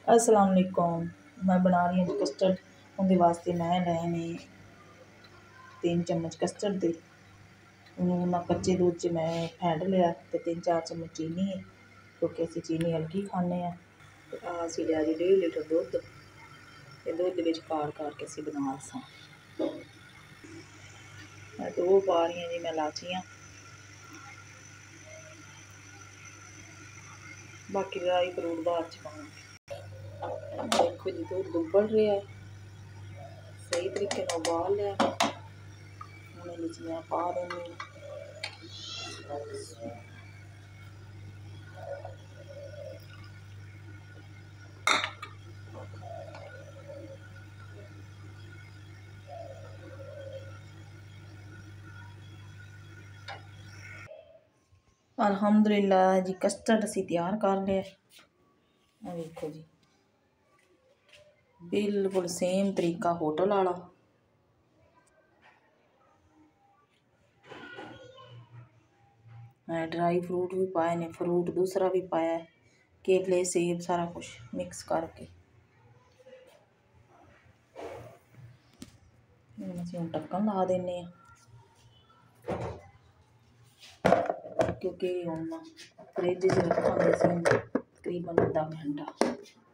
अस्सलाम वालेकुम। मैं बना रही हूँ कस्टर्ड। उनके वास्ते मैं लए ने 3 चम्मच कस्टर्ड दे। उन्होंने कच्चे दूध च मैं फेंट लिया तो 3-4 चम्मच चीनी है क्योंकि असी चीनी हल्की खाने। असी लिया जी 1.5 लीटर दुध तो दुध में कार के असी बना सा। मैं 2 पा रही जी मैं इलाचियाँ, बाकी ड्राई फ्रूट बाद च पाऊँगी। देखो जी दूध उबल रहा है, सही तरीके उबाल लिया। हूँ मैं पा देनी अल्हम्दुलिल्लाह जी। कस्टर्ड असी तैयार कर लिया। देखो जी बिल्कुल सेम तरीका होटल वाला। ड्राई फ्रूट भी पाए ने, फ्रूट दूसरा भी पाया है, केले सेब सारा कुछ मिक्स करके। असीं हुण ढक्कन ला देने क्योंकि हुण फ्रिज च रखांगे तकरीबन अद्धा घंटा।